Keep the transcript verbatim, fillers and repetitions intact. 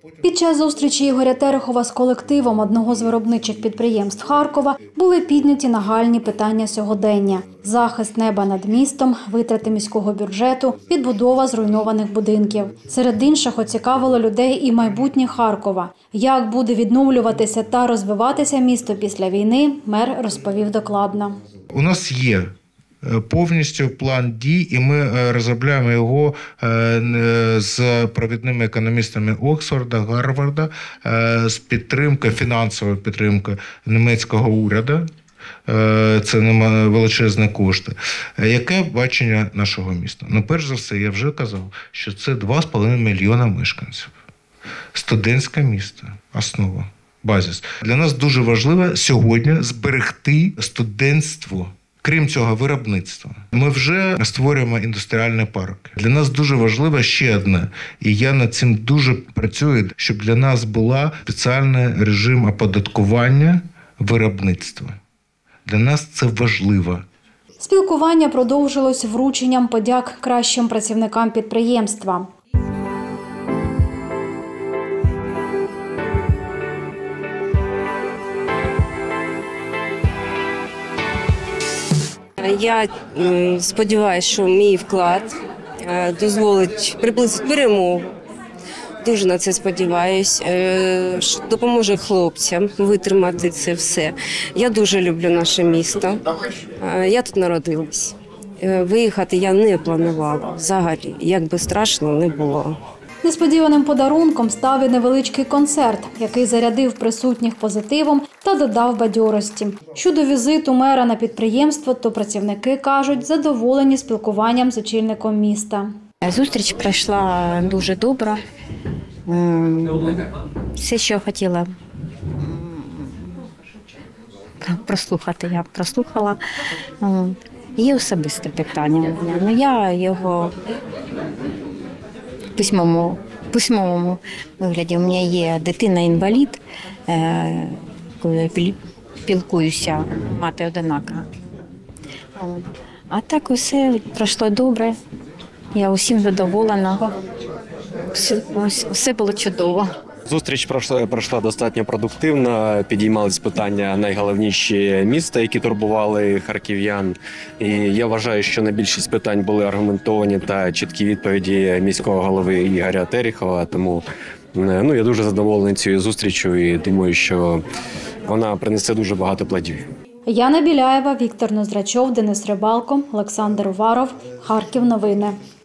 Під час зустрічі Ігоря Терехова з колективом одного з виробничих підприємств Харкова були підняті нагальні питання сьогодення – захист неба над містом, витрати міського бюджету, відбудова зруйнованих будинків. Серед інших оцікавило людей і майбутнє Харкова. Як буде відновлюватися та розвиватися місто після війни, мер розповів докладно. У нас є повністю план дій, і ми розробляємо його з провідними економістами Оксфорда, Гарварда, з підтримкою, фінансовою підтримкою німецького уряду. Це не величезні кошти. Яке бачення нашого міста? Ну, перш за все, я вже казав, що це два з половиною мільйона мешканців. Студентське місто, основа, базис. Для нас дуже важливо сьогодні зберегти студентство. Крім цього, виробництва. Ми вже створюємо індустріальні парки. Для нас дуже важливо ще одне, і я над цим дуже працюю, щоб для нас був спеціальний режим оподаткування виробництва. Для нас це важливо. Спілкування продовжилось врученням подяк кращим працівникам підприємства. Я сподіваюся, що мій вклад дозволить приблизити перемогу. Дуже на це сподіваюся, що допоможе хлопцям витримати це все. Я дуже люблю наше місто. Я тут народилась. Виїхати я не планувала взагалі, як би страшно не було. Несподіваним подарунком став і невеличкий концерт, який зарядив присутніх позитивом та додав бадьорості. Щодо візиту мера на підприємство, то працівники кажуть, задоволені спілкуванням з очільником міста. Зустріч пройшла дуже добре. Все, що я хотіла прослухати, я прослухала. Є особисте питання, але я його в письмовому, письмовому вигляді. У мене є дитина-інвалід, коли я спілкуюся, мати одинака. А так усе пройшло добре, я усім задоволена, все, все було чудово. Зустріч пройшла, пройшла достатньо продуктивно, підіймались питання найголовніші міста, які турбували харків'ян. І я вважаю, що на більшість питань були аргументовані та чіткі відповіді міського голови Ігоря Терехова. Тому ну, я дуже задоволений цією зустрічю і думаю, що вона принесе дуже багато плодів. Яна Біляєва, Віктор Ноздрачов, Денис Рибалко, Олександр Уваров. Харків новини.